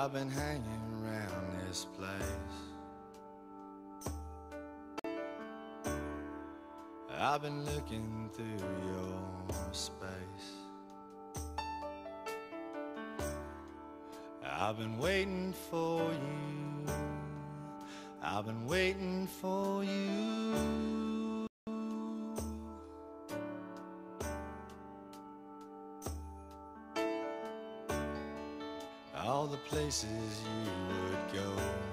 I've been hanging around this place. I've been looking through your space. I've been waiting for you. I've been waiting for you. All the places you would go,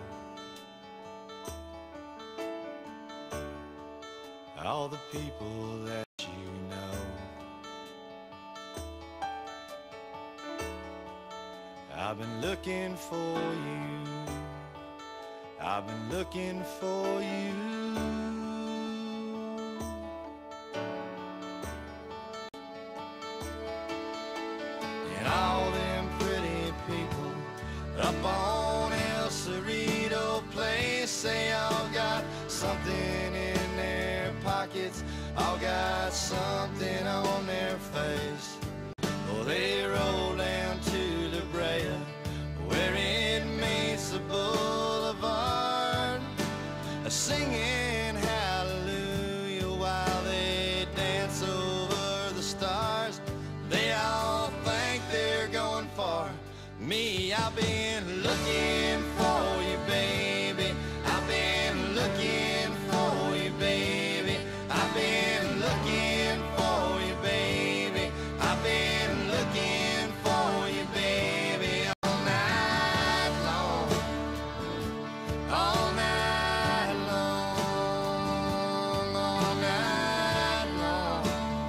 all the people that you know. I've been looking for you. I've been looking for you. And all them pretty people up on El Cerrito Place, they all got something in their pockets, all got something on their face. Oh, they roll down to La Brea, where it meets the boulevard, singing hallelujah while they dance over the stars. They all think they're going far. Me, I've been looking for you, baby. I've been looking for you, baby. I've been looking for you, baby. I've been looking for you, baby, all night long. All night long, all night long.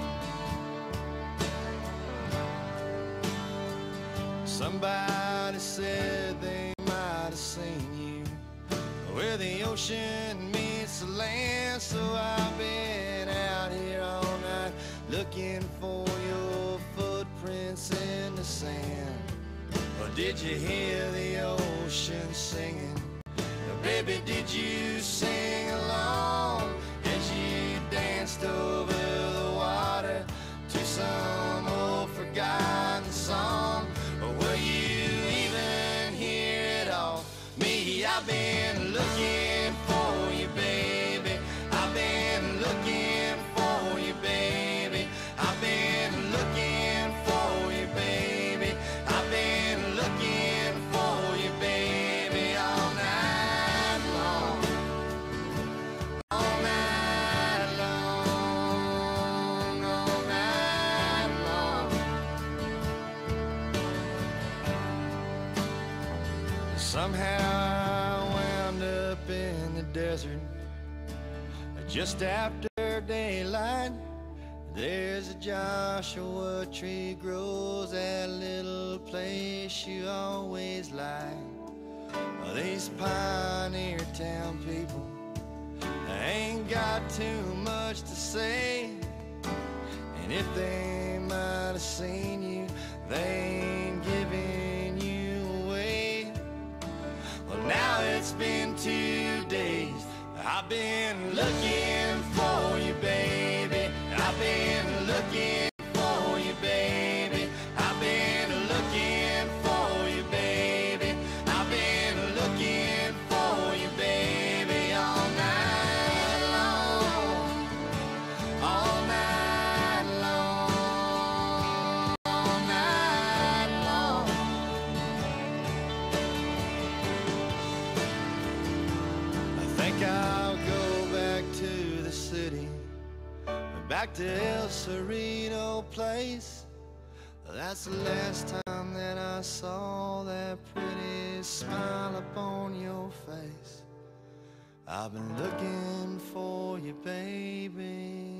Somebody said they might have seen you where the ocean meets the land. So I've been out here all night looking for your footprints in the sand. Or did you hear the ocean singing? Baby, did you sing along as you danced over the water to some old forgotten song? Or were you even here at all? Me, I've been looking for you, baby. I've been looking for you, baby. I've been looking for you, baby. I've been looking for you, baby, all night long. All night long, all night long. Somehow I wound up in the desert just after daylight. There's a Joshua tree grows that little place you always like. These pioneer town people ain't got too much to say, and if they might have seen you, they ain't giving you away. Well, now it's been 2 days. I've been looking for you, baby. I've been looking for you, baby. I've been looking for you, baby. I've been looking for you, baby, all night long. All night long. All night long. I think I'll go back to the city, back to El Cerrito Place. That's the last time that I saw that pretty smile upon your face. I've been looking for you, baby.